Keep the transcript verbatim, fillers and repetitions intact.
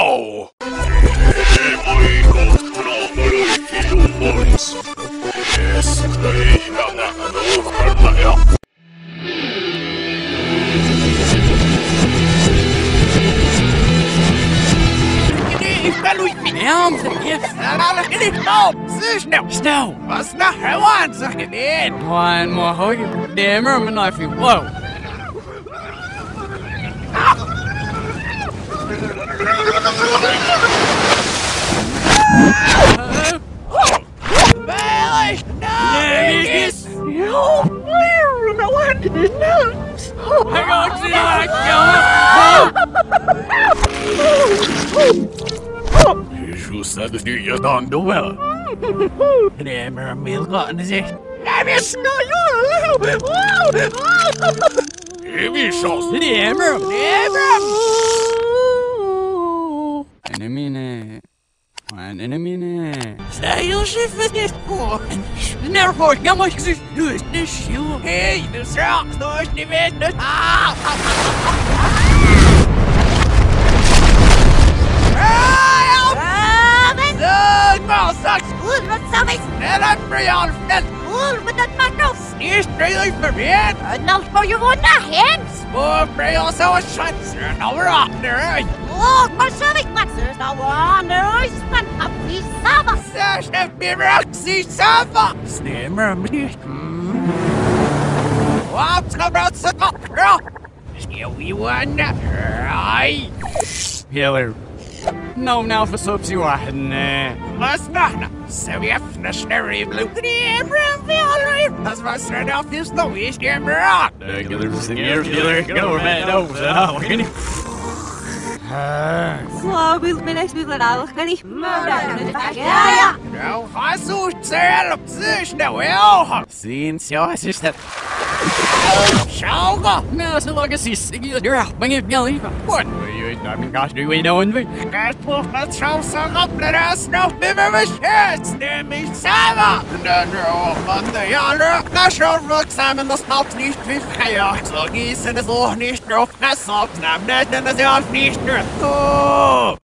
Wow! Naam, yes. Snel! Snel. Was naar Hewaan, zeg je niet? One more hug. Dimmer, mijn knife. Whoa. Baelish, no! Yes. No, no one knows. Hang on, see how Je staat nu je dan doen wel. Nee, maar een mail gaat in de zicht. Heb je snel? Heb je chance? Nee, maar. Nee, bro. Enemy, nee. Een enemy, nee. Zij je schiffe niet voor. Nervoor, ja, maar ik zeg, nu is het shield. Hey, de straat, dat is niet weten. Ah! En dan Brian, dat Cool, met dat makkels. is really verweerd. En dan voor je gewoon naar hens. Oh, Brian, zo een schans. Er nou weer achter. Oh, maar zo ik maak ze nou aan de huis van Papi Saba. Zes de reactie samen. Sneeuw, meneer. Wat gebeurt ze toch? Sneeuw, wie won? Ai. Healer. Nou, nou, verstopt je wacht. Nee. Was nog nou? Zo je fnashneri blue. Nee, Brian, dat was er nou veel snow is geen braak. Healer, healer, healer. Go, man, over. Nou, ik niet. Zo, wil mijn ex wil nou, kan ik maar ja, ja. Nou, ga zo zelf op zich nou wel. Zien, zo is het. Schau ga. Nou, zo lang is het. Ik wil er ben je wel liever. Wat? Je weet niet, gosh, nu weet je nou een Kijk, toch, wat schau zo op de rest nog meer mijn scherts. Neem ik samen. De droog van de jaren. Na schon wirksam, das Haupt nicht wie Feier. So gießen es auch nicht drauf. Das Haupt nahm nicht, denn das Haupt nicht drauf.